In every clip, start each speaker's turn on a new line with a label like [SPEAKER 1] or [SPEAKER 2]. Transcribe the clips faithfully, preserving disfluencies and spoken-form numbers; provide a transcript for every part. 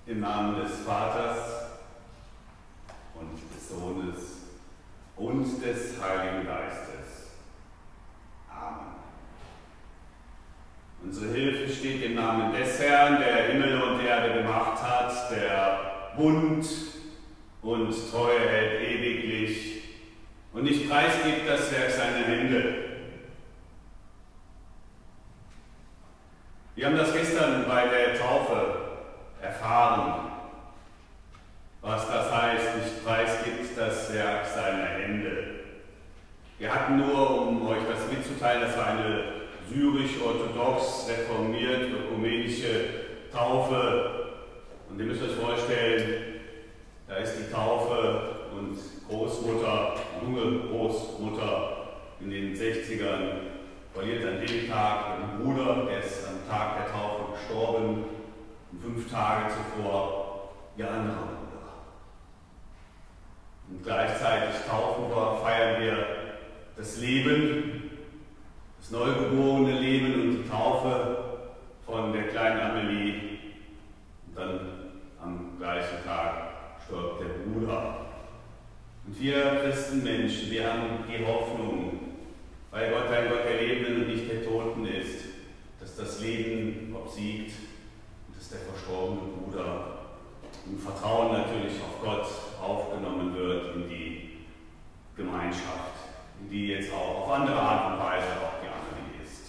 [SPEAKER 1] Im Namen des Vaters und des Sohnes und des Heiligen Geistes. Amen. Unsere Hilfe steht im Namen des Herrn, der Himmel und Erde gemacht hat, der Bund und Treue hält ewiglich und nicht preisgibt das Werk seiner Hände. Wir haben das gestern bei der Taufe erfahren, was das heißt, nicht preisgibt das Werk seiner Hände. Wir hatten nur, um euch das mitzuteilen, das war eine syrisch-orthodox reformiert ökumenische Taufe. Und ihr müsst euch vorstellen, da ist die Taufe und Großmutter, junge Großmutter in den sechzigern, verliert an dem Tag ihren Bruder, der ist am Tag der Taufe gestorben, und fünf Tage zuvor ihr anderer Bruder. Und gleichzeitig taufen wir, feiern wir das Leben, das neugeborene Leben und die Taufe von der kleinen Amelie. Und dann am gleichen Tag stirbt der Bruder. Und wir Christenmenschen, wir haben die Hoffnung, weil Gott ein Gott der Lebenden und nicht der Toten ist, dass das Leben obsiegt und dass der verstorbene Bruder im Vertrauen natürlich auf Gott aufgenommen wird in die Gemeinschaft, in die jetzt auch auf andere Art und Weise auch die Amelie ist.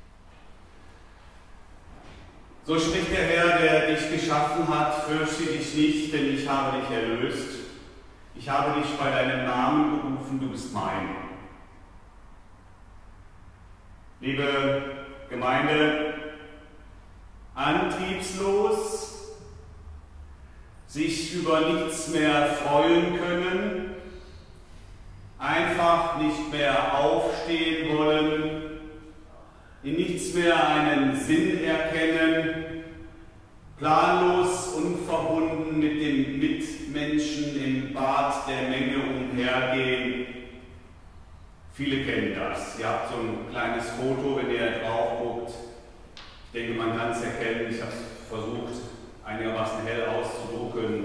[SPEAKER 1] So spricht der Herr, der dich geschaffen hat: Fürchte dich nicht, denn ich habe dich erlöst. Ich habe dich bei deinem Namen gerufen, du bist mein. Liebe Gemeinde, antriebslos, sich über nichts mehr freuen können, einfach nicht mehr aufstehen wollen, in nichts mehr einen Sinn erkennen, planlos, unverbunden mit den Mitmenschen im Bad der Menge umhergehen. Viele kennen das. Ihr habt so ein kleines Foto, wenn ihr drauf guckt. Ich denke, man kann es erkennen. Ich habe es versucht, einigermaßen hell auszudrucken.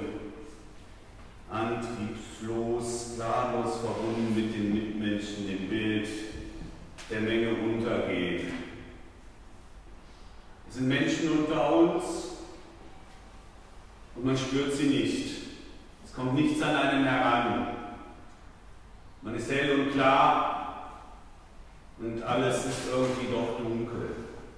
[SPEAKER 1] Antriebslos, planlos verbunden mit den Mitmenschen im Bild der Menge untergehen. Es sind Menschen unter uns und man spürt sie nicht. Es kommt nichts an einem heran. Man ist hell und klar und alles ist irgendwie doch dunkel.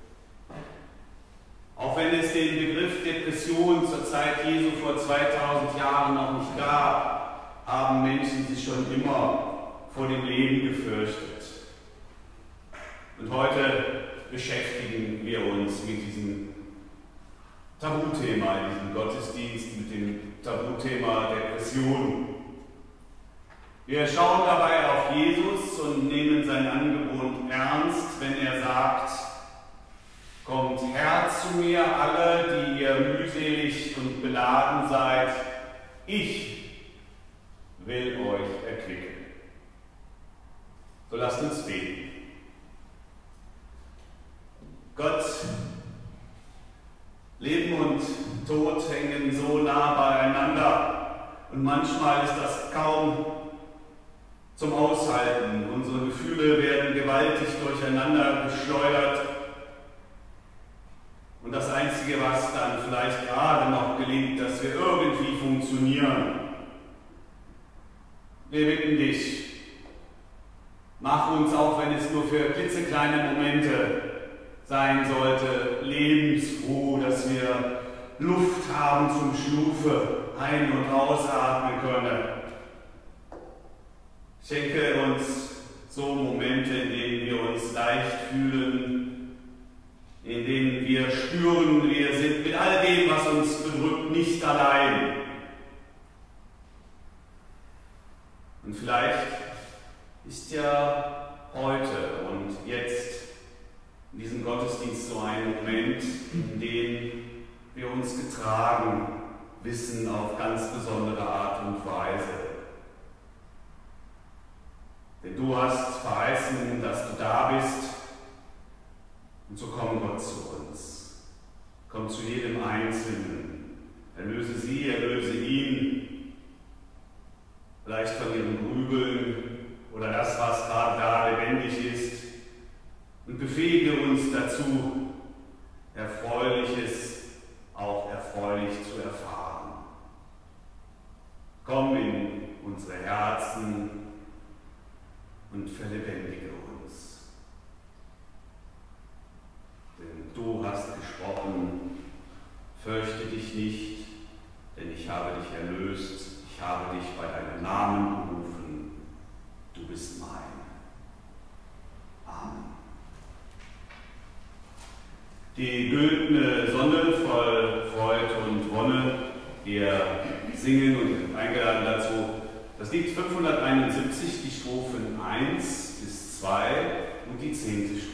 [SPEAKER 1] Auch wenn es den Begriff Depression zur Zeit Jesu vor zweitausend Jahren noch nicht gab, haben Menschen sich schon immer vor dem Leben gefürchtet. Und heute beschäftigen wir uns mit diesem Tabuthema in diesem Gottesdienst, mit dem Tabuthema Depression. Wir schauen dabei auf Jesus und nehmen sein Angebot ernst, wenn er sagt: Kommt her zu mir, alle, die ihr mühselig und beladen seid, ich will euch erquicken. So lasst uns beten. Gott, Leben und Tod hängen so nah beieinander und manchmal ist das kaum zum Aushalten. Unsere Gefühle werden gewaltig durcheinander geschleudert. Und das Einzige, was dann vielleicht gerade noch gelingt, dass wir irgendwie funktionieren. Wir bitten dich, mach uns, auch wenn es nur für klitzekleine Momente sein sollte, lebensfroh, dass wir Luft haben zum Schnufe, ein- und ausatmen können. Schenke uns so Momente, in denen wir uns leicht fühlen, in denen wir spüren, wir sind mit all dem, was uns bedrückt, nicht allein. Und vielleicht ist ja heute und jetzt in diesem Gottesdienst so ein Moment, in dem wir uns getragen wissen auf ganz besondere Art und Weise. Denn du hast verheißen, dass du da bist, und so komm Gott zu uns. Komm zu jedem Einzelnen. Erlöse sie, erlöse ihn, vielleicht von ihrem Grübeln oder das, was gerade da lebendig ist, und befähige uns dazu, Erfreuliches auch erfreulich zu erfahren. Komm in unsere Herzen und verlebendige uns. Denn du hast gesprochen, fürchte dich nicht, denn ich habe dich erlöst, ich habe dich bei deinem Namen gerufen, du bist mein. Amen. Die güldene Sonne voll Freude und Wonne, wir singen und sind eingeladen dazu, das Lied fünfhunderteinundsiebzig, die Strophen eins bis zwei und die zehnte Strophe.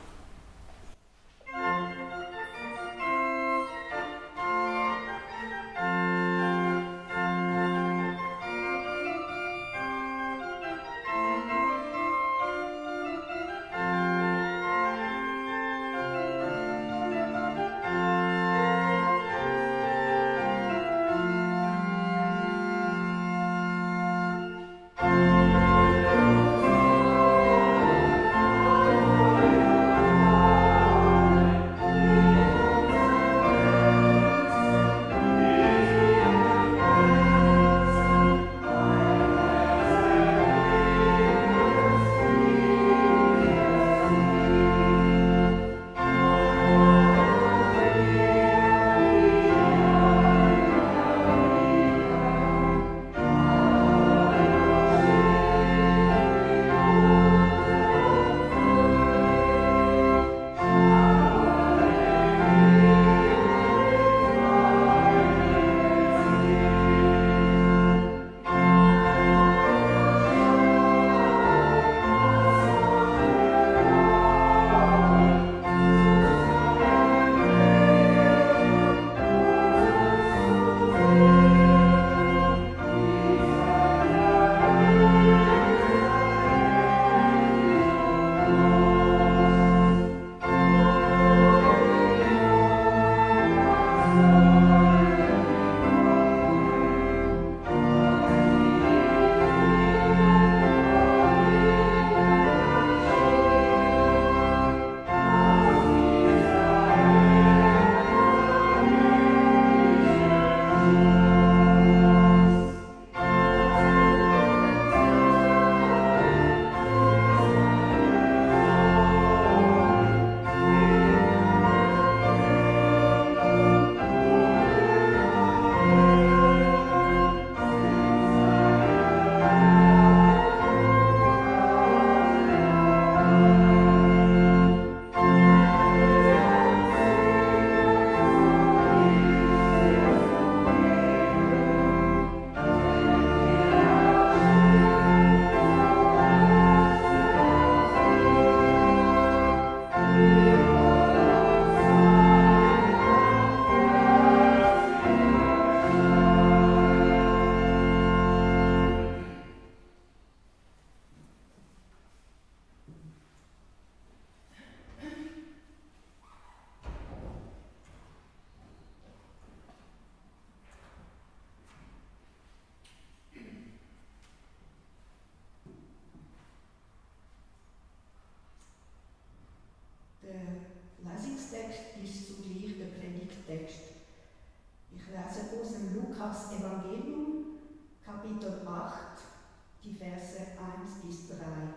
[SPEAKER 2] Evangelium, Kapitel acht, die Verse eins bis drei.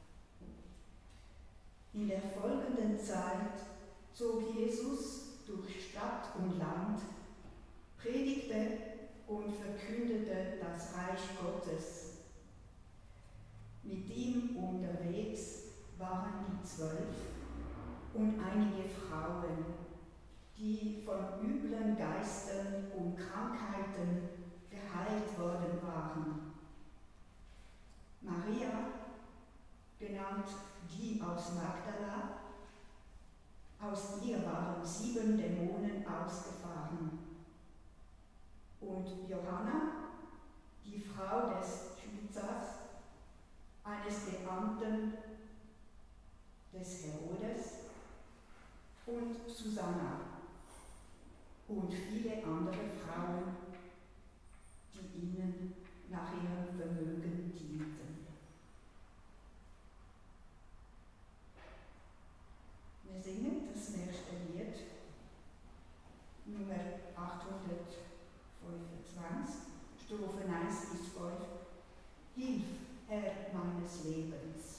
[SPEAKER 2] In der folgenden Zeit zog Jesus durch Stadt und Land, predigte und verkündete das Reich Gottes. Mit ihm unterwegs waren die Zwölf und einige Frauen, die von üblen Geistern und Krankheiten geheilt worden waren. Maria, genannt die aus Magdala, aus ihr waren sieben Dämonen ausgefahren. Und Johanna, die Frau des Schützers, eines Beamten des Herodes, und Susanna. und viele andere Frauen, die ihnen nach ihrem Vermögen dienten. Wir singen das nächste Lied, Nummer achthundertfünfundzwanzig, Strophen eins bis fünf. Hilf, Herr meines Lebens.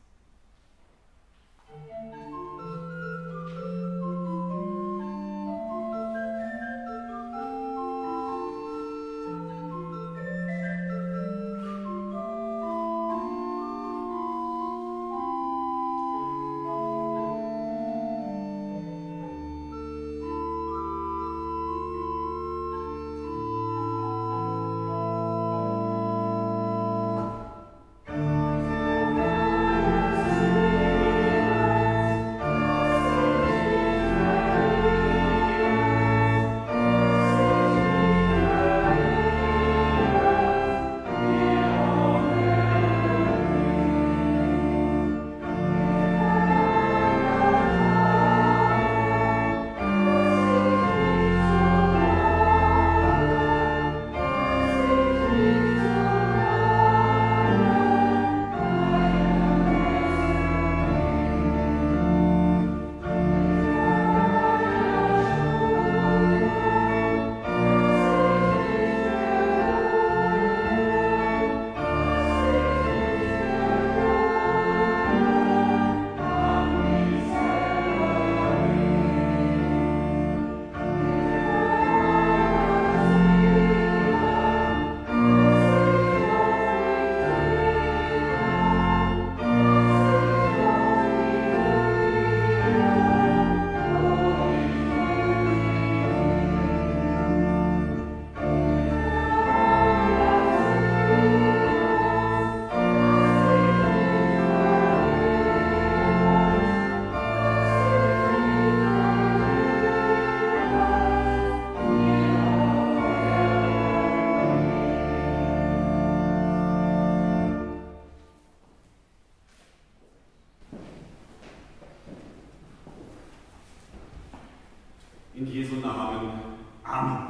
[SPEAKER 1] In Jesu Namen. Amen.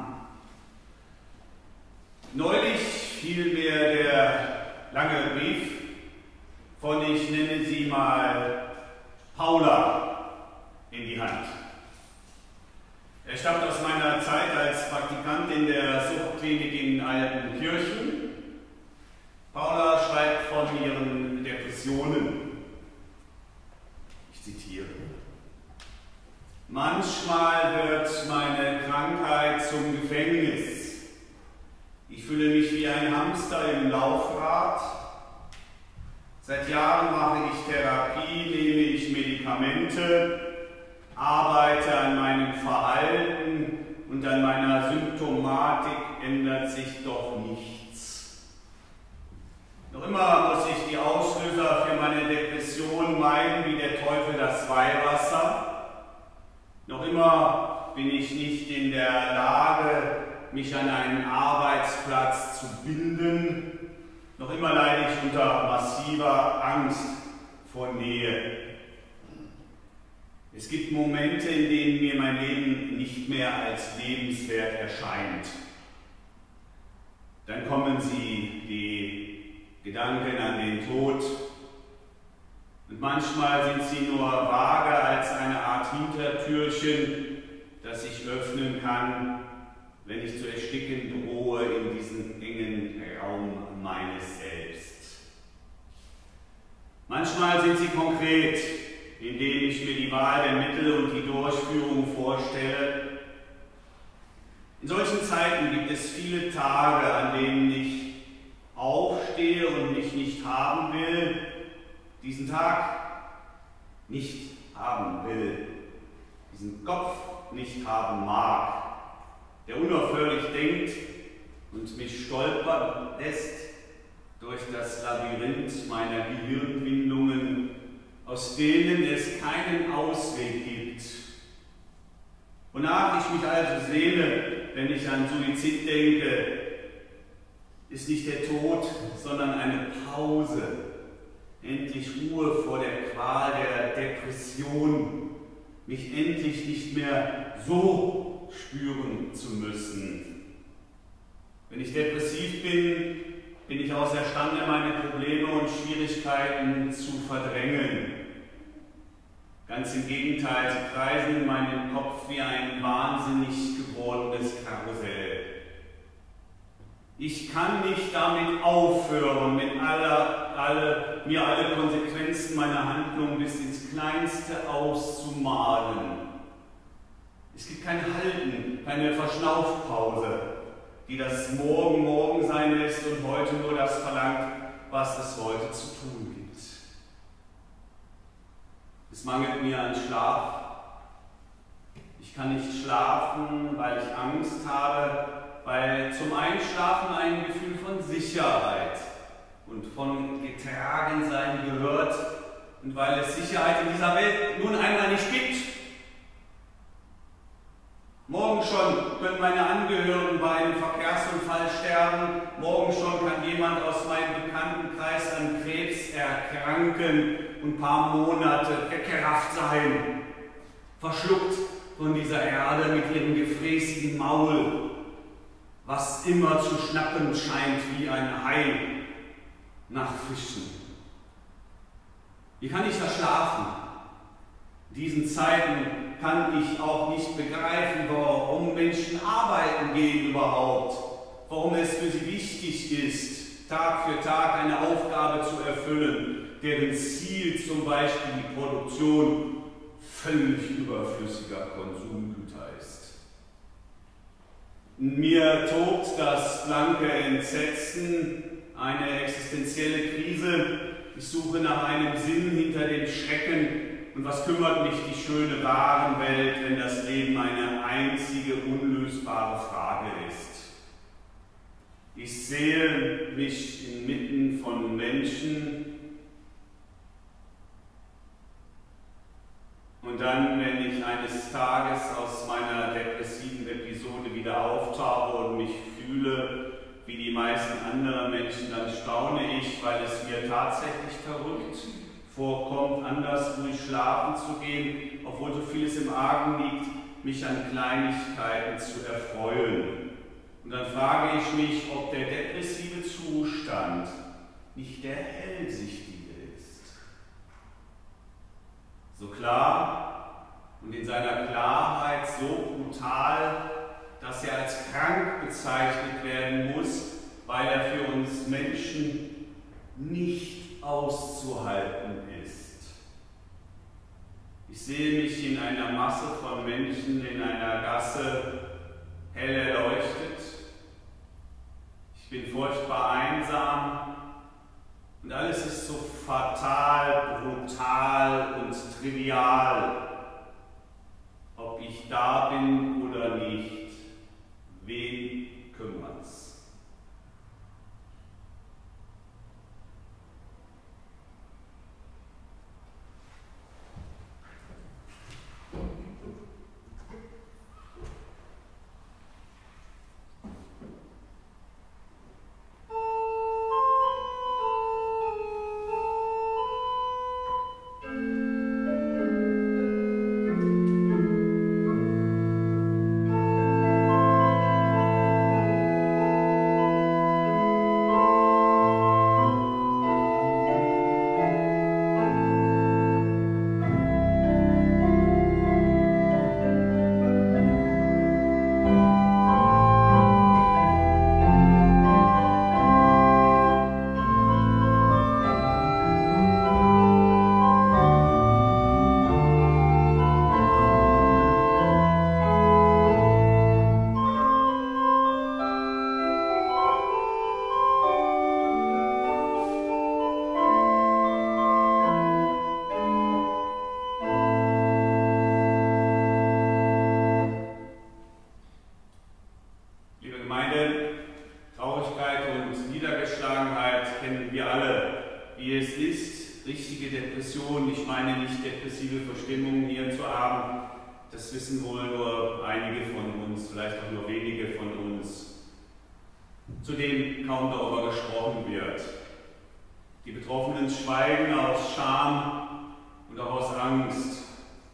[SPEAKER 1] Neulich fiel mir der lange Brief von, ich nenne sie mal, Paula in die Hand. Er stammt aus meiner Zeit als Praktikant in der Suchtklinik in Altenkirchen. Paula schreibt von ihren Depressionen. Ich zitiere. Manchmal wird meine Krankheit zum Gefängnis. Ich fühle mich wie ein Hamster im Laufrad. Seit Jahren mache ich Therapie, nehme ich Medikamente, arbeite an meinem Verhalten und an meiner Symptomatik ändert sich doch nichts. Noch immer muss ich die Auslöser für meine Depression meiden wie der Teufel das Weihwasser. Noch immer bin ich nicht in der Lage, mich an einen Arbeitsplatz zu binden. Noch immer leide ich unter massiver Angst vor Nähe. Es gibt Momente, in denen mir mein Leben nicht mehr als lebenswert erscheint. Dann kommen sie, die Gedanken an den Tod. Und manchmal sind sie nur vage als eine Art Hintertürchen, das ich öffnen kann, wenn ich zu ersticken drohe in diesem engen Raum meines Selbst. Manchmal sind sie konkret, indem ich mir die Wahl der Mittel und die Durchführung vorstelle. In solchen Zeiten gibt es viele Tage, an denen ich aufstehe und mich nicht haben will, diesen Tag nicht haben will, diesen Kopf nicht haben mag, der unaufhörlich denkt und mich stolpern lässt durch das Labyrinth meiner Gehirnwindungen, aus denen es keinen Ausweg gibt. Wonach ich mich also sehne, wenn ich an Suizid denke, ist nicht der Tod, sondern eine Pause, endlich Ruhe vor der Qual der Depression, mich endlich nicht mehr so spüren zu müssen. Wenn ich depressiv bin, bin ich außerstande, meine Probleme und Schwierigkeiten zu verdrängen. Ganz im Gegenteil, sie kreisen in meinem Kopf wie ein wahnsinnig gewordenes Karussell. Ich kann nicht damit aufhören, mit aller, alle, mir alle Konsequenzen meiner Handlung bis ins Kleinste auszumalen. Es gibt kein Halten, keine Verschnaufpause, die das Morgen morgen sein lässt und heute nur das verlangt, was es heute zu tun gibt. Es mangelt mir an Schlaf. Ich kann nicht schlafen, weil ich Angst habe, weil zum Einschlafen ein Gefühl von Sicherheit und von Getragensein gehört und weil es Sicherheit in dieser Welt nun einmal nicht gibt. Morgen schon können meine Angehörigen bei einem Verkehrsunfall sterben. Morgen schon kann jemand aus meinem Bekanntenkreis an Krebs erkranken und ein paar Monate weggerafft sein, verschluckt von dieser Erde mit ihrem gefräßigen Maul, was immer zu schnappen scheint wie ein Hai nach Fischen. Wie kann ich da schlafen? In diesen Zeiten kann ich auch nicht begreifen, warum Menschen arbeiten gehen überhaupt, warum es für sie wichtig ist, Tag für Tag eine Aufgabe zu erfüllen, deren Ziel zum Beispiel die Produktion völlig überflüssiger Konsumgüter ist. In mir tobt das blanke Entsetzen, eine existenzielle Krise. Ich suche nach einem Sinn hinter dem Schrecken. Und was kümmert mich die schöne Warenwelt, wenn das Leben eine einzige unlösbare Frage ist? Ich sehe mich inmitten von Menschen und dann, wenn ich eines Tages aus meiner depressiven Episode wieder auftauche und mich fühle wie die meisten anderen Menschen, dann staune ich, weil es mir tatsächlich verrückt vorkommt, anders ruhig schlafen zu gehen, obwohl so vieles im Argen liegt, mich an Kleinigkeiten zu erfreuen. Und dann frage ich mich, ob der depressive Zustand nicht der hellsichtige ist. So klar und in seiner Klarheit so brutal, dass er als krank bezeichnet werden muss, weil er für uns Menschen nicht auszuhalten ist. Ich sehe mich in einer Masse von Menschen in einer Gasse hell erleuchtet. Ich bin furchtbar einsam und alles ist so fatal, brutal und trivial. Ob ich da bin oder nicht, wen kümmert's? Zu dem kaum darüber gesprochen wird. Die Betroffenen schweigen aus Scham und auch aus Angst.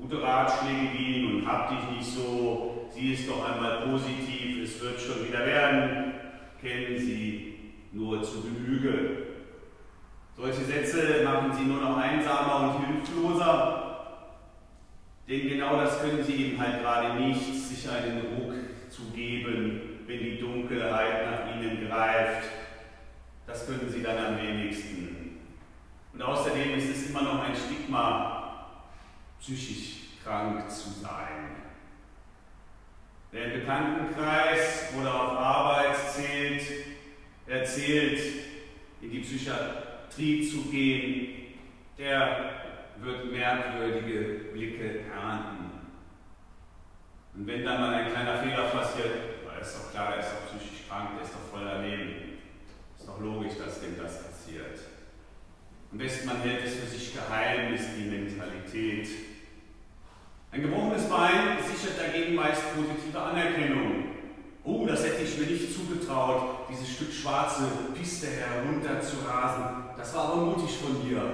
[SPEAKER 1] gute Ratschläge gehen und hab dich nicht so, sieh es doch einmal positiv, es wird schon wieder werden, kennen sie nur zu Genüge. Solche Sätze machen sie nur noch einsamer und hilfloser, denn genau das können sie eben halt gerade nicht, sich einen Ruck zu geben, wenn die Dunkelheit nach ihnen greift. Das können sie dann am wenigsten. Und außerdem ist es immer noch ein Stigma, psychisch krank zu sein. Wer im Bekanntenkreis oder auf Arbeit zählt, erzählt, in die Psychiatrie zu gehen, der wird merkwürdige Blicke ernten. Und wenn dann mal ein kleiner Fehler passiert, weil ist doch klar, er ist doch psychisch krank, der ist doch voll daneben. Ist doch logisch, dass dem das passiert. Am besten man hält es für sich geheim, ist die Mentalität. Ein gebrochenes Bein sichert dagegen meist positive Anerkennung. Oh, das hätte ich mir nicht zugetraut, dieses Stück schwarze Piste herunter zu rasen. Das war aber mutig von dir.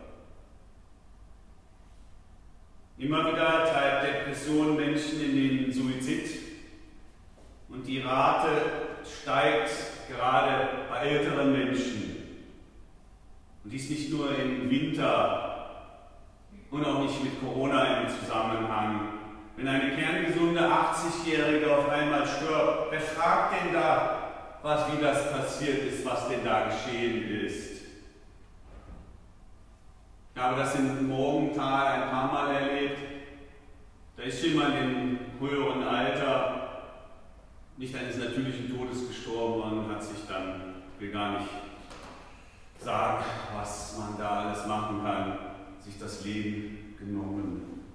[SPEAKER 1] Immer wieder treibt Depression Menschen in den Suizid und die Rate steigt gerade bei älteren Menschen. Und dies nicht nur im Winter und auch nicht mit Corona im Zusammenhang. Wenn eine kerngesunde achtzigjährige auf einmal stirbt, wer fragt denn da, was, wie das passiert ist, was denn da geschehen ist? Ich habe das in Morgenthal ein paar Mal erlebt. Da ist jemand im höheren Alter nicht eines natürlichen Todes gestorben und hat sich dann, ich will gar nicht sagen, was man da alles machen kann, sich das Leben genommen,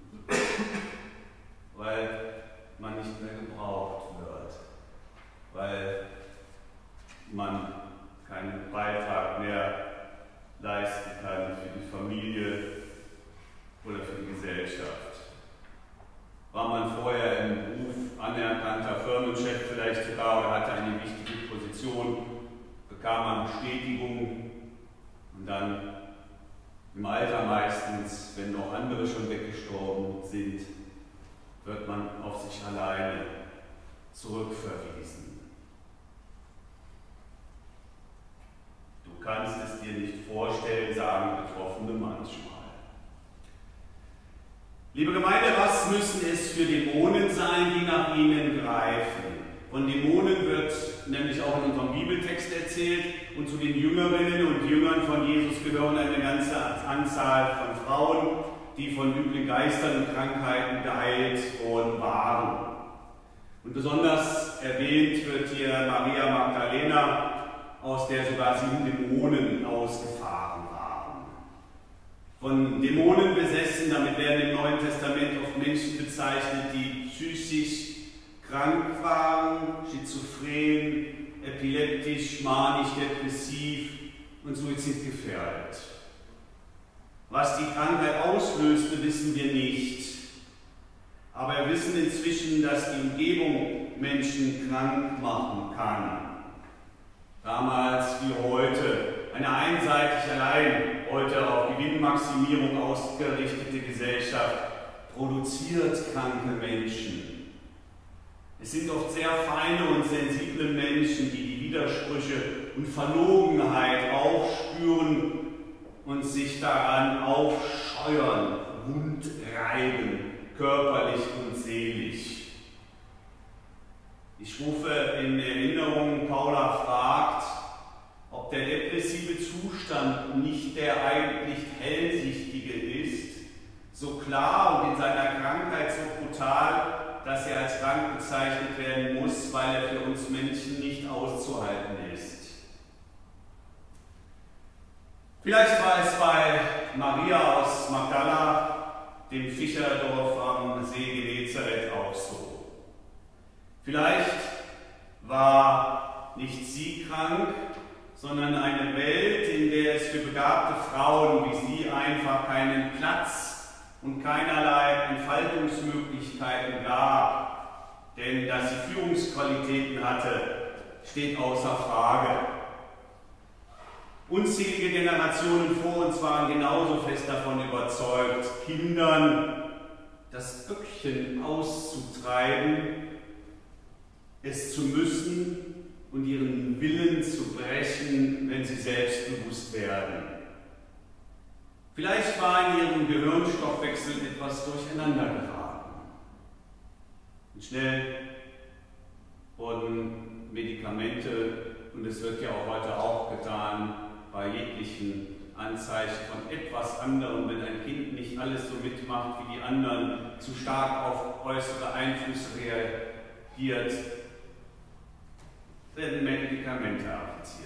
[SPEAKER 1] weil man nicht mehr gebraucht wird, weil man keinen Beitrag mehr leisten kann für die Familie oder für die Gesellschaft. War man vorher im Beruf anerkannter Firmenchef vielleicht sogar oder hatte eine wichtige Position, bekam man Bestätigung und dann im Alter meistens, wenn noch andere schon weggestorben sind, wird man auf sich alleine zurückverwiesen. Du kannst es dir nicht vorstellen, sagen Betroffene manchmal. Liebe Gemeinde, was müssen es für Dämonen sein, die nach ihnen greifen? Von Dämonen wird nämlich auch in unserem Bibeltext erzählt und zu den Jüngerinnen und Jüngern von Jesus gehören eine ganze Anzahl von Frauen, die von üblen Geistern und Krankheiten geheilt worden waren. Und besonders erwähnt wird hier Maria Magdalena, aus der sogar sieben Dämonen ausgefahren waren. Von Dämonen besessen, damit werden im Neuen Testament oft Menschen bezeichnet, die psychisch krank waren, schizophren, epileptisch, manisch, depressiv und suizidgefährdet. Was die Krankheit auslöste, wissen wir nicht. Aber wir wissen inzwischen, dass die Umgebung Menschen krank machen kann. Damals wie heute. Eine einseitig allein heute auf Gewinnmaximierung ausgerichtete Gesellschaft produziert kranke Menschen. Es sind oft sehr feine und sensible Menschen, die die Widersprüche und Verlogenheit aufspüren und sich daran aufscheuern, wund reiben, körperlich und seelisch. Ich rufe in Erinnerung, Paula fragt, ob der depressive Zustand nicht der eigentlich hellsichtige ist, so klar und in seiner Krankheit so brutal, dass er als krank bezeichnet werden muss, weil er für uns Menschen nicht auszuhalten ist. Vielleicht war es bei Maria aus Magdala, dem Fischerdorf am See Genezareth, auch so. Vielleicht war nicht sie krank, sondern eine Welt, in der es für begabte Frauen wie sie einfach keinen Platz und keinerlei Entfaltungsmöglichkeiten gab. Denn dass sie Führungsqualitäten hatte, steht außer Frage. Unzählige Generationen vor uns waren genauso fest davon überzeugt, Kindern das Böckchen auszutreiben, es zu müssen und ihren Willen zu brechen, wenn sie selbstbewusst werden. Vielleicht war in ihrem Gehirnstoffwechsel etwas durcheinander geraten. Und schnell wurden Medikamente, und es wird ja auch heute auch getan, bei jeglichen Anzeichen von etwas anderem, wenn ein Kind nicht alles so mitmacht wie die anderen, zu stark auf äußere Einflüsse reagiert, werden Medikamente appliziert.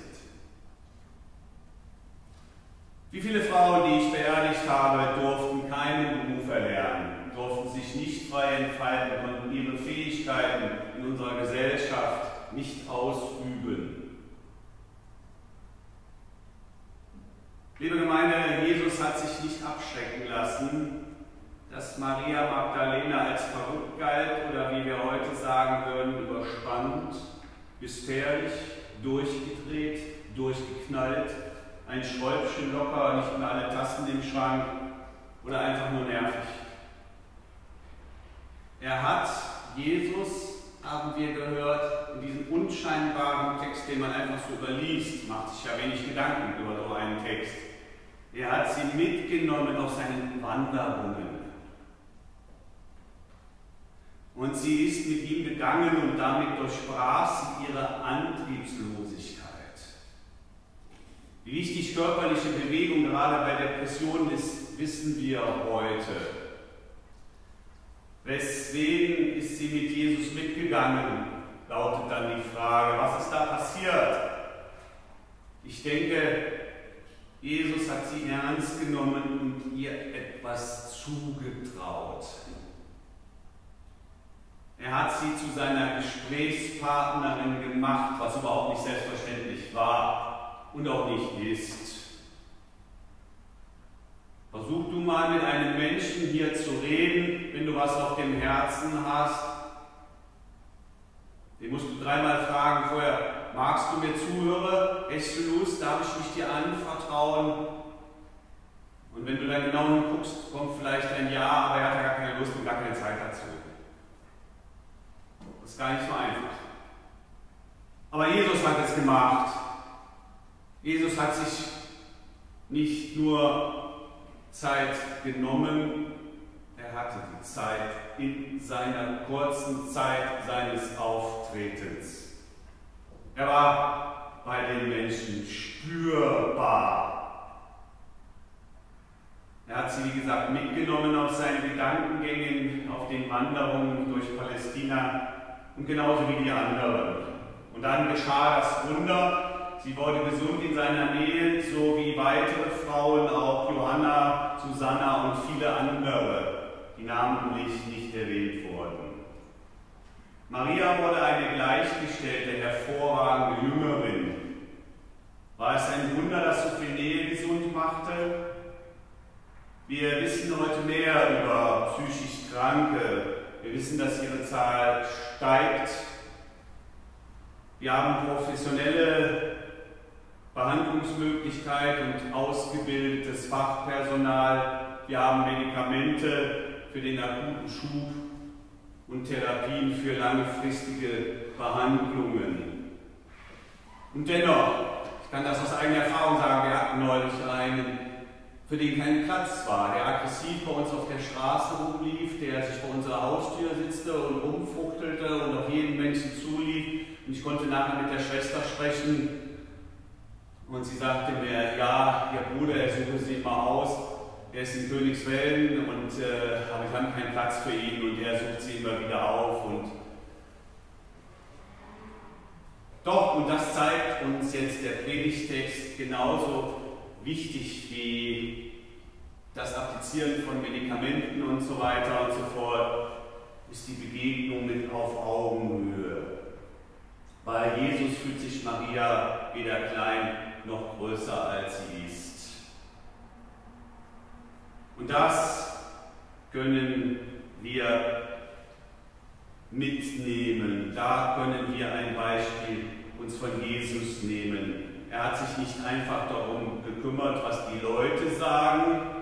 [SPEAKER 1] Wie viele Frauen, die ich beerdigt habe, durften keinen Beruf erlernen, durften sich nicht frei entfalten, konnten ihre Fähigkeiten in unserer Gesellschaft nicht ausüben. Liebe Gemeinde, Jesus hat sich nicht abschrecken lassen, dass Maria Magdalena als verrückt galt oder wie wir heute sagen würden, überspannt, hysterisch, durchgedreht, durchgeknallt, ein Schräubchen locker, nicht mehr alle Tassen im Schrank oder einfach nur nervig. Er hat, Jesus, haben wir gehört, in diesem unscheinbaren Text, den man einfach so überliest, macht sich ja wenig Gedanken über so einen Text. Er hat sie mitgenommen auf seinen Wanderungen. Und sie ist mit ihm gegangen und damit durchbrach sie ihre Antriebslosigkeit. Wie wichtig körperliche Bewegung gerade bei Depressionen ist, wissen wir heute. Weswegen ist sie mit Jesus mitgegangen, lautet dann die Frage. Was ist da passiert? Ich denke, Jesus hat sie ernst genommen und ihr etwas zugetraut. Er hat sie zu seiner Gesprächspartnerin gemacht, was überhaupt nicht selbstverständlich war und auch nicht ist. Versuch du mal mit einem Menschen hier zu reden, wenn du was auf dem Herzen hast. Den musst du dreimal fragen vorher, magst du mir zuhören? Hast du Lust? Darf ich mich dir anvertrauen? Und wenn du dann genau hinguckst, kommt vielleicht ein Ja, aber er hat ja gar keine Lust und gar keine Zeit dazu. Das ist gar nicht so einfach. Aber Jesus hat es gemacht. Jesus hat sich nicht nur Zeit genommen, er hatte die Zeit in seiner kurzen Zeit seines Auftretens. Er war bei den Menschen spürbar. Er hat sie, wie gesagt, mitgenommen auf seinen Gedankengängen, auf den Wanderungen durch Palästina und genauso wie die anderen. Und dann geschah das Wunder. Sie wurde gesund in seiner Nähe, so wie weitere Frauen, auch Johanna, Susanna und viele andere, die namentlich nicht erwähnt wurden. Maria wurde eine gleichgestellte, hervorragende Jüngerin. War es ein Wunder, dass so viel Nähe gesund machte? Wir wissen heute mehr über psychisch Kranke. Wir wissen, dass ihre Zahl steigt. Wir haben professionelle Behandlungsmöglichkeit und ausgebildetes Fachpersonal. Wir haben Medikamente für den akuten Schub und Therapien für langfristige Behandlungen. Und dennoch, ich kann das aus eigener Erfahrung sagen, wir hatten neulich einen, für den kein Platz war, der aggressiv bei uns auf der Straße rumlief, der sich vor unserer Haustür sitzte und rumfuchtelte und auf jeden Menschen zulief. Und ich konnte nachher mit der Schwester sprechen. Und sie sagte mir, ja, ihr Bruder, er suche sie mal aus, er ist in Königswellen, und, äh, aber wir haben keinen Platz für ihn und er sucht sie immer wieder auf. Und doch, und das zeigt uns jetzt der Predigtext, genauso wichtig wie das Applizieren von Medikamenten und so weiter und so fort, ist die Begegnung mit auf Augenhöhe. Bei Jesus fühlt sich Maria weder klein noch größer, als sie ist. Und das können wir mitnehmen. Da können wir ein Beispiel uns von Jesus nehmen. Er hat sich nicht einfach darum gekümmert, was die Leute sagen,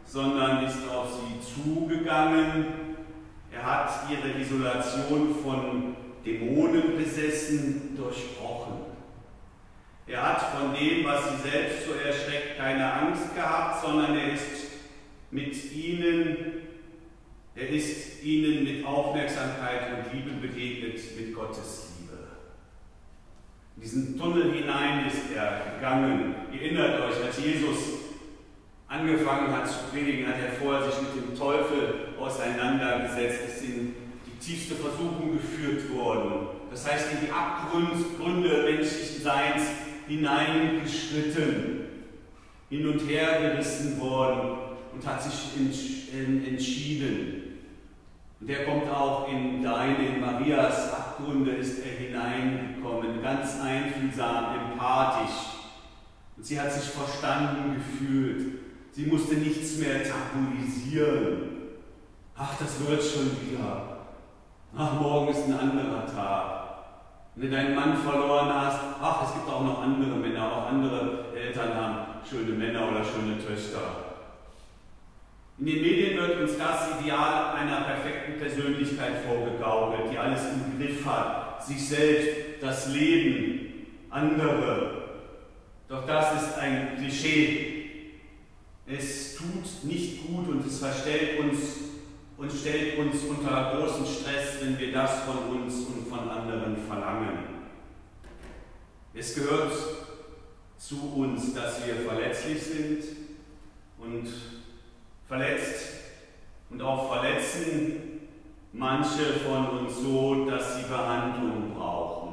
[SPEAKER 1] sondern ist auf sie zugegangen. Er hat ihre Isolation von Dämonen besessen durchbrochen. Er hat von dem, was sie selbst so erschreckt, keine Angst gehabt, sondern er ist mit ihnen, er ist ihnen mit Aufmerksamkeit und Liebe begegnet, mit Gottes Liebe. In diesen Tunnel hinein ist er gegangen. Ihr erinnert euch, als Jesus angefangen hat zu predigen, hat er vorher sich mit dem Teufel auseinandergesetzt, ist in die tiefste Versuchung geführt worden. Das heißt, in die Abgründe menschlichen Seins hineingeschritten, hin und her gerissen worden und hat sich entschieden. Und er kommt auch in deine, in Marias Abgründe ist er hineingekommen, ganz einfühlsam, empathisch. Und sie hat sich verstanden gefühlt. Sie musste nichts mehr tabuisieren. Ach, das wird schon wieder. Ach, morgen ist ein anderer Tag. Wenn du deinen Mann verloren hast, ach, es gibt auch noch andere Männer, auch andere Eltern haben schöne Männer oder schöne Töchter. In den Medien wird uns das Ideal einer perfekten Persönlichkeit vorgegaukelt, die alles im Griff hat, sich selbst, das Leben, andere. Doch das ist ein Klischee. Es tut nicht gut und es verstellt uns und stellt uns unter großen Stress, wenn wir das von uns und von anderen verlangen. Es gehört zu uns, dass wir verletzlich sind und verletzt und auch verletzen manche von uns so, dass sie Behandlung brauchen.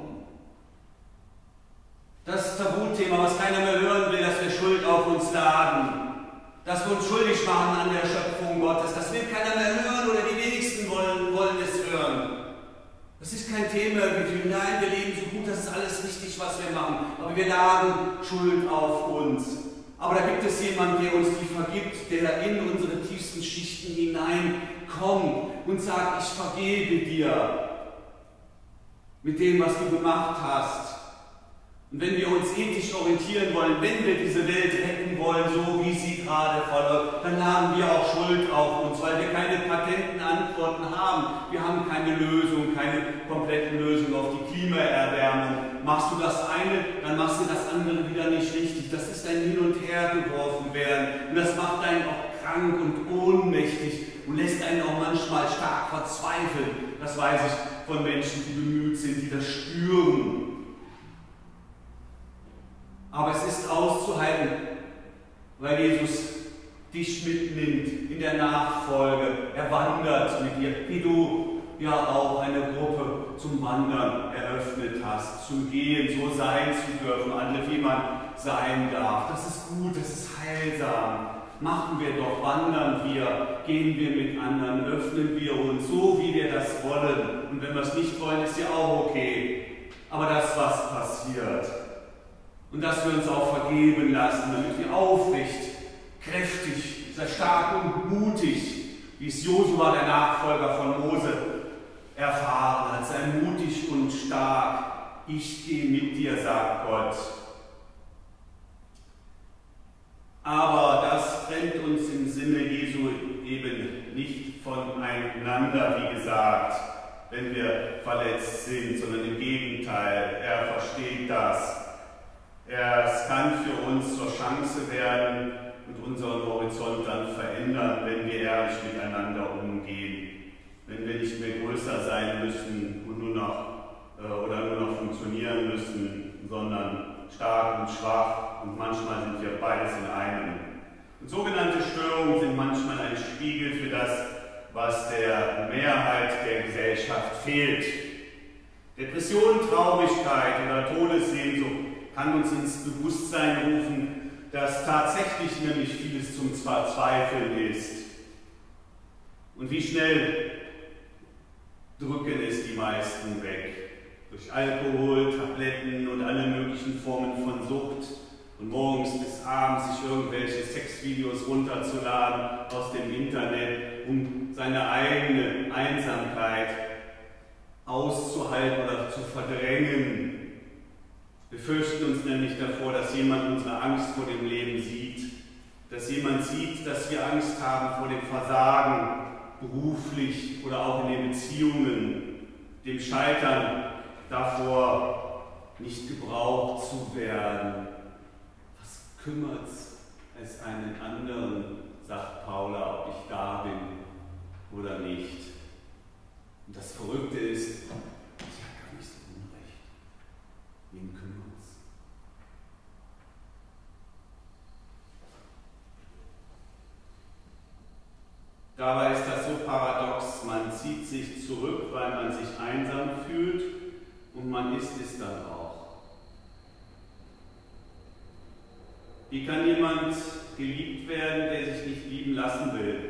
[SPEAKER 1] Das Tabuthema, was keiner mehr hören will, dass wir Schuld auf uns laden, dass wir uns schuldig machen an der Schöpfung Gottes, das will keiner mehr hören oder die wenigsten wollen, wollen es hören. Das ist kein Thema, nein, wir leben so gut, das ist alles richtig, was wir machen, aber wir laden Schuld auf uns. Aber da gibt es jemanden, der uns die vergibt, der in unsere tiefsten Schichten hineinkommt und sagt, ich vergebe dir mit dem, was du gemacht hast. Und wenn wir uns ethisch orientieren wollen, wenn wir diese Welt retten wollen, so wie sie gerade verläuft, dann laden wir auch Schuld auf uns, weil wir keine patenten Antworten haben. Wir haben keine Lösung, keine kompletten Lösung auf die Klimaerwärmung. Machst du das eine, dann machst du das andere wieder nicht richtig. Das ist ein Hin- und Hergeworfen werden. Und das macht einen auch krank und ohnmächtig und lässt einen auch manchmal stark verzweifeln. Das weiß ich von Menschen, die bemüht sind, die das spüren. Aber es ist auszuhalten, weil Jesus dich mitnimmt in der Nachfolge. Er wandert mit dir, wie du ja auch eine Gruppe zum Wandern eröffnet hast, zum Gehen, so sein zu dürfen, alle wie man sein darf. Das ist gut, das ist heilsam. Machen wir doch, wandern wir, gehen wir mit anderen, öffnen wir uns, so wie wir das wollen. Und wenn wir es nicht wollen, ist ja auch okay. Aber das, was passiert. Und dass wir uns auch vergeben lassen, damit wir aufrecht, kräftig, sehr stark und mutig, wie es Josua, der Nachfolger von Mose, erfahren hat. Sei mutig und stark. Ich gehe mit dir, sagt Gott. Aber das trennt uns im Sinne Jesu eben nicht voneinander, wie gesagt, wenn wir verletzt sind, sondern im Gegenteil. Er versteht das. Es kann für uns zur Chance werden und unseren Horizont dann verändern, wenn wir ehrlich miteinander umgehen. Wenn wir nicht mehr größer sein müssen und nur noch, äh, oder nur noch funktionieren müssen, sondern stark und schwach, und manchmal sind wir beides in einem. Und sogenannte Störungen sind manchmal ein Spiegel für das, was der Mehrheit der Gesellschaft fehlt. Depression, Traurigkeit oder Todessehnsucht kann uns ins Bewusstsein rufen, dass tatsächlich nämlich vieles zum Verzweifeln ist. Und wie schnell drücken es die meisten weg. Durch Alkohol, Tabletten und alle möglichen Formen von Sucht. Und morgens bis abends sich irgendwelche Sexvideos runterzuladen aus dem Internet, um seine eigene Einsamkeit auszuhalten oder zu verdrängen. Wir fürchten uns nämlich davor, dass jemand unsere Angst vor dem Leben sieht dass jemand sieht, dass wir Angst haben vor dem Versagen, beruflich oder auch in den Beziehungen, dem Scheitern, davor nicht gebraucht zu werden. Was kümmert es einen anderen, sagt Paula, ob ich da bin oder nicht. Und das Verrückte ist, sie hat gar nicht so Unrecht. Wen kümmert es? Dabei ist das so paradox, man zieht sich zurück, weil man sich einsam fühlt und man ist es dann auch. Wie kann jemand geliebt werden, der sich nicht lieben lassen will?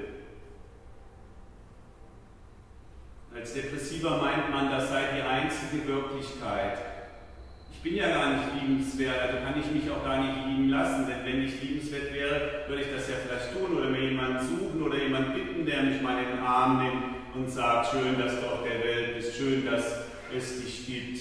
[SPEAKER 1] Als Depressiver meint man, das sei die einzige Wirklichkeit. Ich bin ja gar nicht liebenswert, also kann ich mich auch gar nicht lieben lassen, denn wenn ich liebenswert wäre, würde ich das ja vielleicht tun oder mir jemanden suchen oder jemanden bitten, der mich mal in den Arm nimmt und sagt, schön, dass du auf der Welt bist, schön, dass es dich gibt.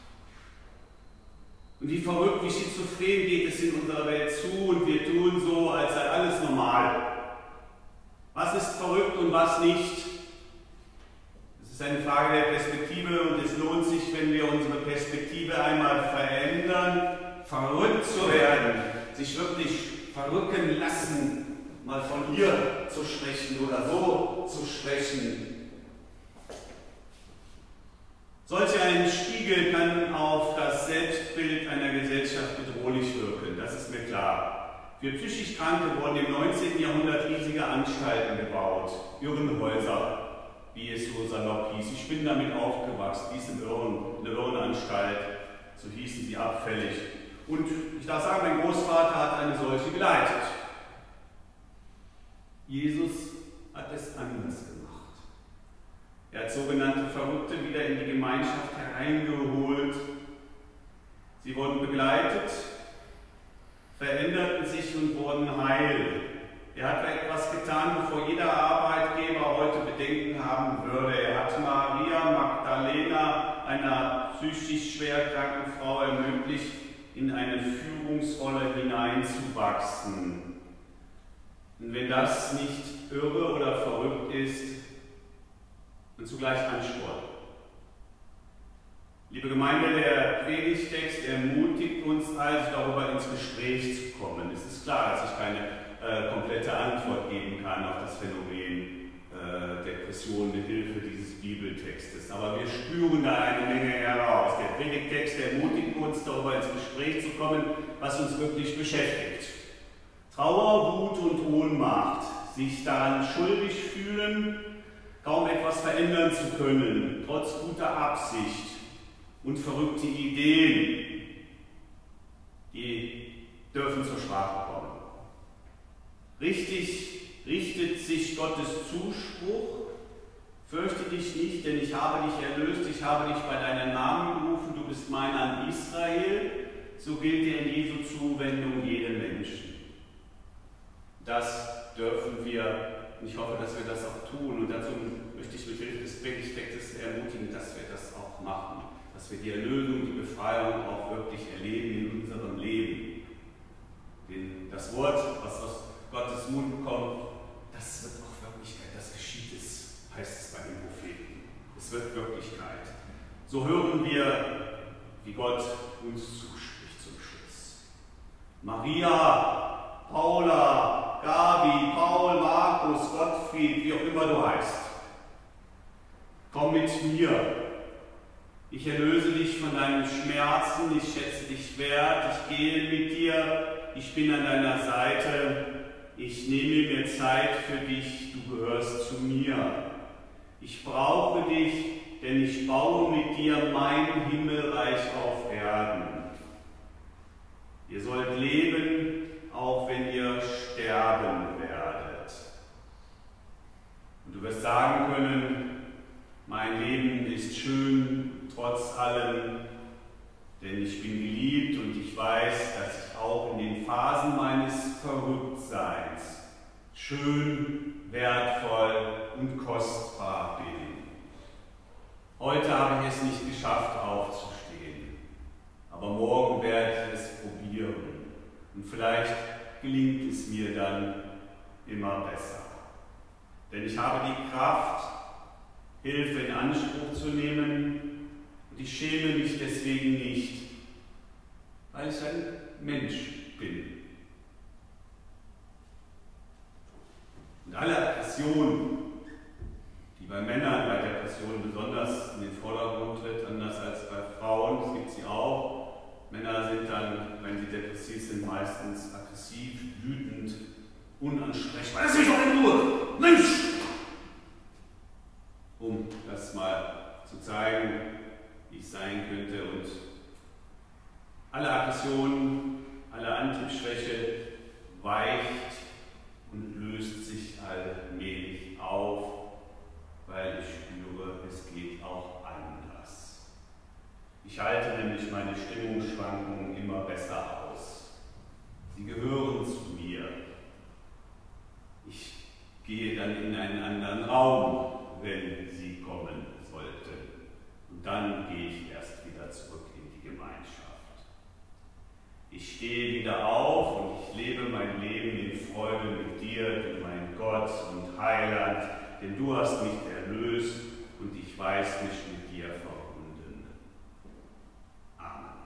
[SPEAKER 1] Und wie verrückt, wie schizophren geht es in unserer Welt zu und wir tun so, als sei alles normal. Was ist verrückt und was nicht? Es ist eine Frage der Perspektive und es lohnt sich, wenn wir unsere Perspektive einmal verändern, verrückt zu werden, sich wirklich verrücken lassen, mal von ihr zu sprechen oder so zu sprechen. Solch ein Spiegel kann auf das Selbstbild einer Gesellschaft bedrohlich wirken, das ist mir klar. Für psychisch Kranke wurden im neunzehnten Jahrhundert riesige Anstalten gebaut, Irrenhäuser, wie es so salopp hieß. Ich bin damit aufgewachsen, dies in Irren, eine Irrenanstalt, so hießen sie abfällig. Und ich darf sagen, mein Großvater hat eine solche geleitet. Jesus hat es anders gemacht. Er hat sogenannte Verrückte wieder in die Gemeinschaft hereingeholt. Sie wurden begleitet, veränderten sich und wurden heil. Er hat etwas getan, bevor jeder Arbeitgeber heute Bedenken haben würde. Er hat Maria Magdalena, einer psychisch schwer kranken Frau, ermöglicht, in eine Führungsrolle hineinzuwachsen. Und wenn das nicht irre oder verrückt ist, und zugleich Ansporn. Liebe Gemeinde, der Predigtext ermutigt uns also, darüber ins Gespräch zu kommen. Es ist klar, dass ich keine äh, komplette Antwort geben kann auf das Phänomen äh, Depression mit Hilfe dieses Bibeltextes. Aber wir spüren da eine Menge heraus. Der Predigtext ermutigt uns, darüber ins Gespräch zu kommen, was uns wirklich beschäftigt. Trauer, Wut und Ohnmacht, sich daran schuldig fühlen, kaum etwas verändern zu können, trotz guter Absicht und verrückte Ideen, die dürfen zur Sprache kommen. Richtig richtet sich Gottes Zuspruch: Fürchte dich nicht, denn ich habe dich erlöst, ich habe dich bei deinem Namen gerufen, du bist mein an Israel. So gilt dir in Jesu Zuwendung jedem Menschen. Das dürfen wir. Und ich hoffe, dass wir das auch tun. Und dazu möchte ich mit Hilfe des Predigtextes ermutigen, dass wir das auch machen. Dass wir die Erlösung, die Befreiung auch wirklich erleben in unserem Leben. Denn das Wort, was aus Gottes Mund kommt, das wird auch Wirklichkeit. Das geschieht es, heißt es bei den Propheten. Es wird Wirklichkeit. So hören wir, wie Gott uns zuspricht zum Schluss. Maria, Paula, Gabi, Paul, Markus, Gottfried, wie auch immer du heißt. Komm mit mir. Ich erlöse dich von deinen Schmerzen, ich schätze dich wert, ich gehe mit dir, ich bin an deiner Seite, ich nehme mir Zeit für dich, du gehörst zu mir. Ich brauche dich, denn ich baue mit dir mein Himmelreich auf Erden. Ihr sollt leben, auch wenn ihr sterben werdet. Und du wirst sagen können, mein Leben ist schön, trotz allem, denn ich bin geliebt und ich weiß, dass ich auch in den Phasen meines Verrücktseins schön, wertvoll und kostbar bin. Heute habe ich es nicht geschafft, aufzustehen, aber morgen werde ich es probieren. Und vielleicht gelingt es mir. mir dann immer besser. Denn ich habe die Kraft, Hilfe in Anspruch zu nehmen, und ich schäme mich deswegen nicht, weil ich ein Mensch bin. Und alle Aggression, die bei Männern bei der Passion besonders in den Vordergrund tritt, anders als bei Frauen, das gibt sie auch. Männer sind dann, wenn sie depressiv sind, meistens aggressiv, wütend, unansprechbar. Lass mich doch in Ruhe! Mensch! Um das mal zu zeigen, wie ich sein könnte. Und alle Aggressionen, alle Antriebsschwäche weicht und löst sich allmählich auf, weil ich spüre, es geht auch anders. Ich halte nämlich meine Stimmungsschwankungen immer besser aus. Sie gehören zu mir. Ich gehe dann in einen anderen Raum, wenn sie kommen sollten. Und dann gehe ich erst wieder zurück in die Gemeinschaft. Ich stehe wieder auf und ich lebe mein Leben in Freude mit dir, du mein Gott und Heiland, denn du hast mich erlöst und ich weiß mich mit dir verbunden. Amen.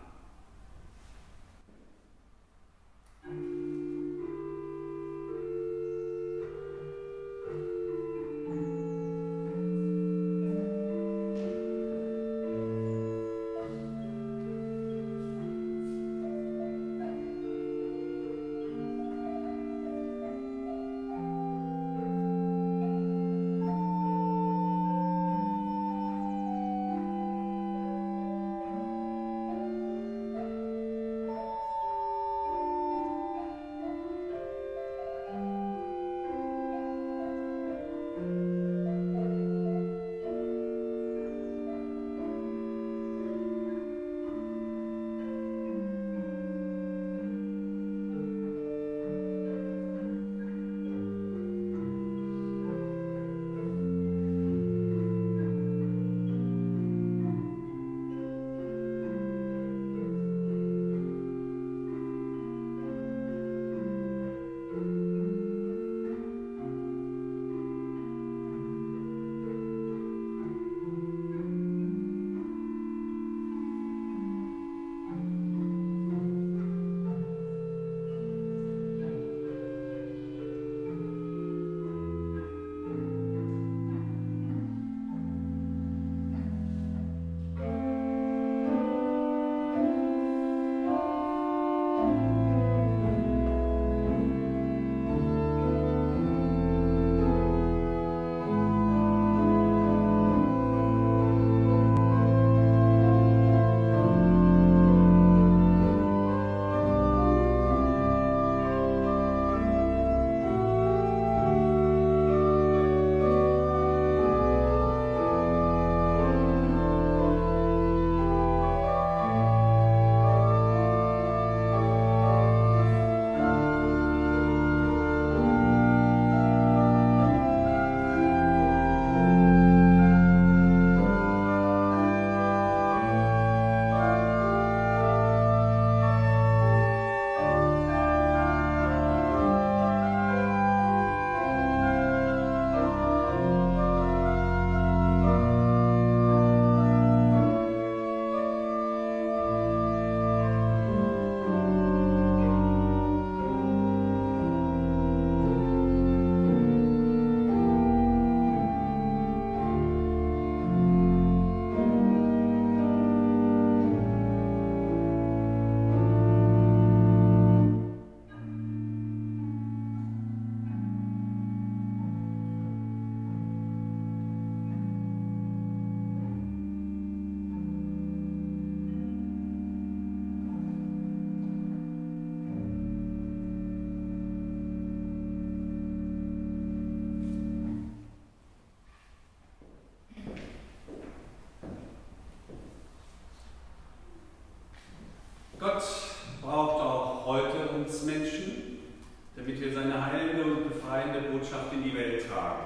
[SPEAKER 1] Gott braucht auch heute uns Menschen, damit wir seine heilende und befreiende Botschaft in die Welt tragen.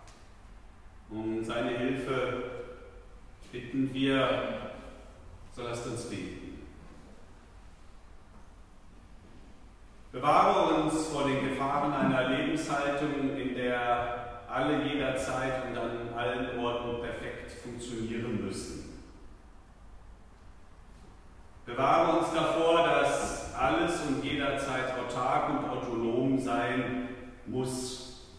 [SPEAKER 1] Um seine Hilfe bitten wir, so lasst uns beten. Bewahre uns vor den Gefahren einer Lebenshaltung, in der alle jederzeit und an allen Orten perfekt funktionieren müssen. Bewahre uns davor, dass alles und jederzeit autark und autonom sein muss.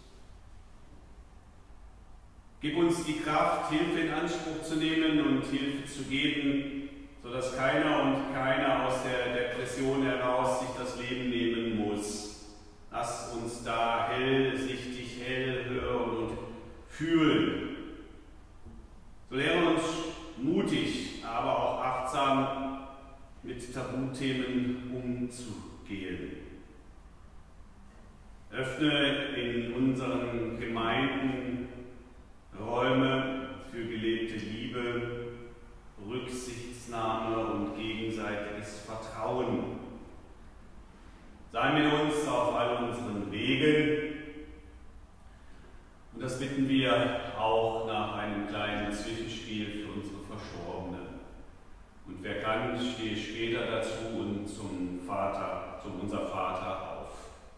[SPEAKER 1] Gib uns die Kraft, Hilfe in Anspruch zu nehmen und Hilfe zu geben, sodass keiner und keiner aus der Depression heraus sich das Leben nehmen muss. Lass uns da hellsichtig, hell hören und fühlen. So lehre uns mutig, aber auch achtsam mit Tabuthemen umzugehen. Öffne in unseren Gemeinden Räume für gelebte Liebe, Rücksichtsnahme und gegenseitiges Vertrauen. Sei mit uns auf all unseren Wegen. Und das bitten wir auch nach einem kleinen Zwischenspiel für unsere Verstorbenen. Und wer kann, stehe später dazu und zum Vater, zum Unser Vater auf.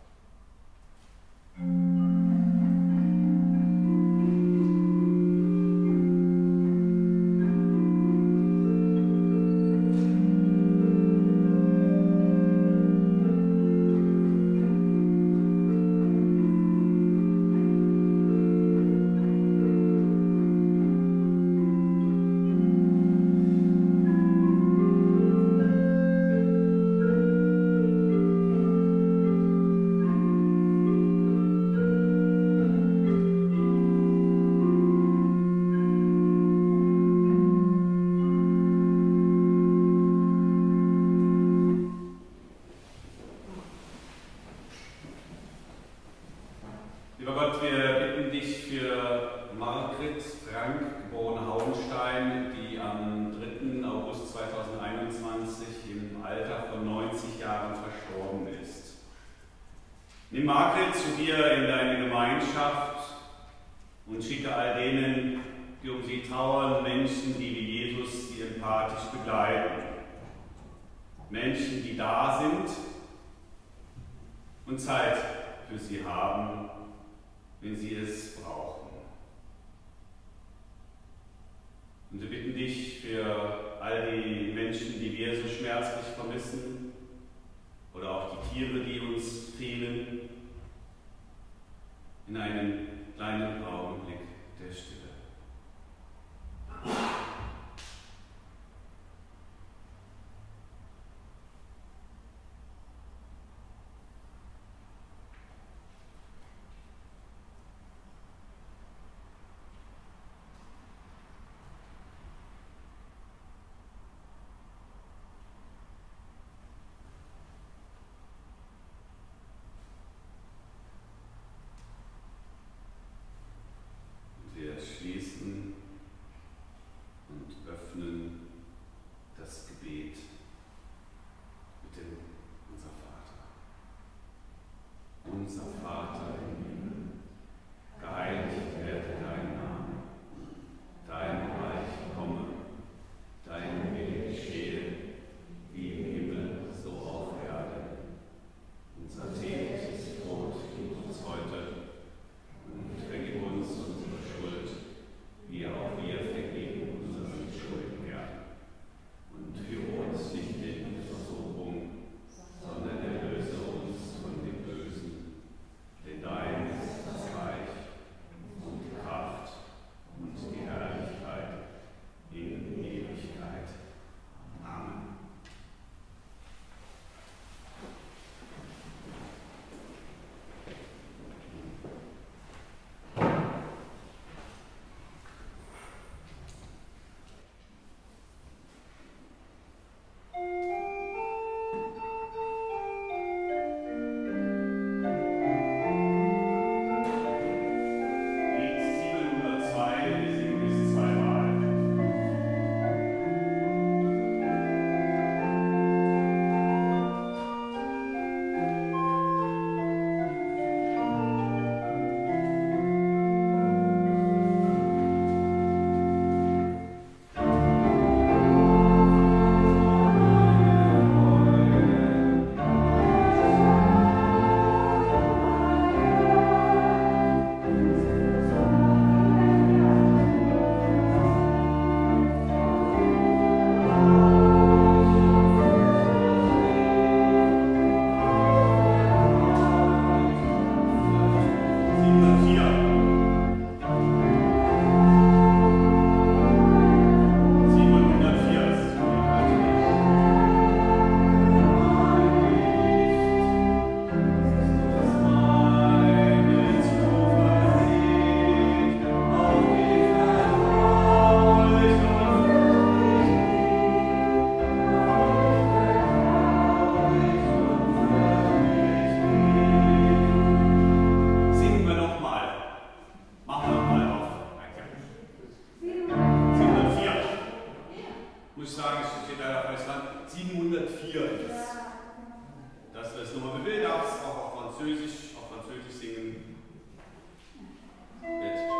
[SPEAKER 1] Nimm Margret zu dir in deine Gemeinschaft und schicke all denen, die um sie trauern, Menschen, die wie Jesus sie empathisch begleiten. Menschen, die da sind und Zeit für sie haben, wenn sie es brauchen. Und wir bitten dich für all die Menschen, die wir so schmerzlich vermissen, oder auch die Tiere, die uns fehlen, in einen kleinen Augenblick der Stille. muss ich sagen, es steht leider falsch dran, siebenhundertvier ist es. Dass wir es nochmal bewegen, darf es auch auf Französisch, auf Französisch singen. Jetzt.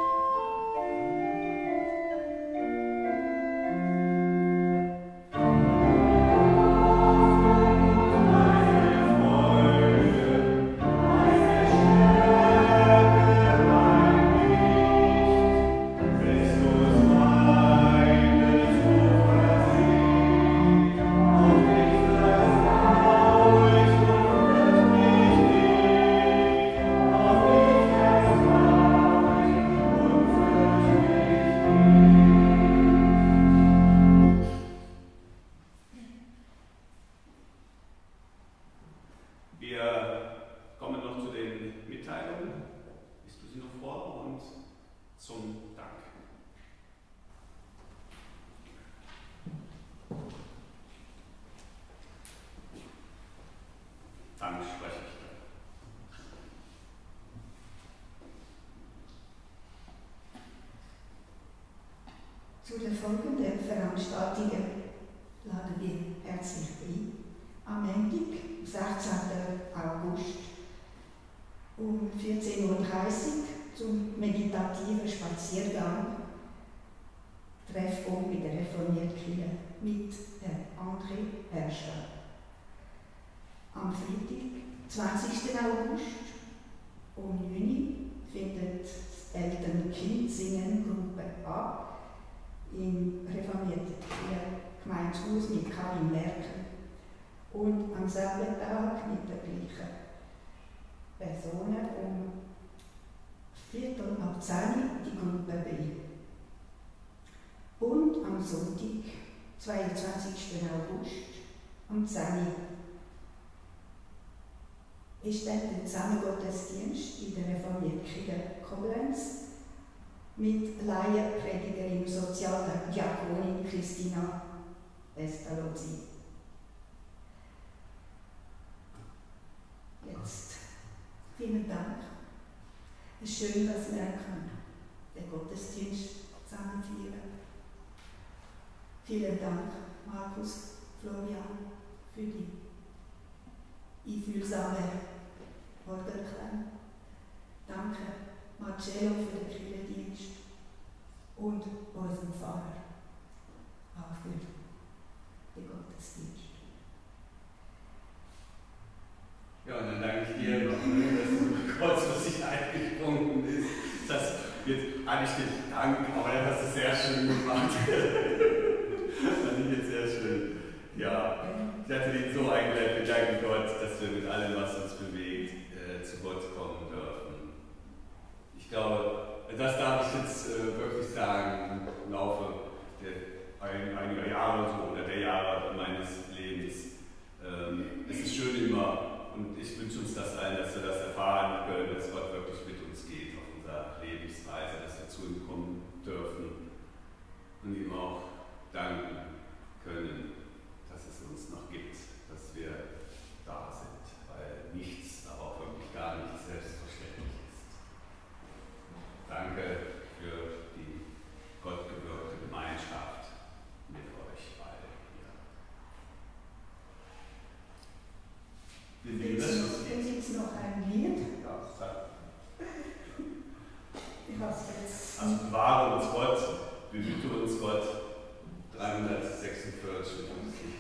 [SPEAKER 2] Zu den folgenden Veranstaltungen laden wir herzlich ein. Am Montag, sechzehnten August um vierzehn Uhr dreißig zum meditativen Spaziergang Treffpunkt mit der reformierten Kirche mit Herrn André Herrscher. Am Freitag, zwanzigsten August um neun Uhr findet das Eltern-Kind-Singen-Gruppe ab im reformierten Gemeindehaus mit Karin Merkel und am selben Tag mit der gleichen Personen um Viertel ab zehn die Gruppe B. Und am Sonntag, zweiundzwanzigsten August um zehn Uhr ist dann der Zusammengottesdienst in der reformierten Kirche Koblenz mit Laienpredigerin Sozialdiakonin Christina Pestalozzi. Jetzt vielen Dank. Es ist schön, dass wir den Gottesdienst zusammen feiern. Vielen Dank, Markus, Florian, für die einfühlsame Orgelklang. Danke, Marcello, für den Kirchendienst und unserem Pfarrer auch für den Gottesdienst.
[SPEAKER 1] Ja, und dann danke ich dir noch, dass du kurzfristig eingesprungen bist. Das jetzt eigentlich den Dank, aber dann hast du es sehr schön gemacht. Das fand ich jetzt sehr schön. Ja, ich hatte dich so eingeladen, wir danken Gott, dass wir mit allem, was uns bewegt, äh, zu Gott kommen dürfen. Ich glaube, das darf ich jetzt äh, wirklich sagen im Laufe der, ein, einiger Jahre so, oder der Jahre meines Lebens. Ähm, es ist schön immer, und ich wünsche uns das allen, dass wir das erfahren können, dass Gott wirklich mit uns geht auf unserer Lebensreise, dass wir zu ihm kommen dürfen und ihm auch danken können, dass es uns noch gibt, dass wir da sind, weil nichts, aber auch wirklich gar nichts selbstverständlich ist. Danke für die gottgewirkte Gemeinschaft mit euch beiden hier.
[SPEAKER 2] Gibt es noch ein Lied?
[SPEAKER 1] Ja, sag.
[SPEAKER 2] Ich weiß jetzt.
[SPEAKER 1] Also bewahre uns Gott, behüte uns Gott, dreihundertsechsundvierzig.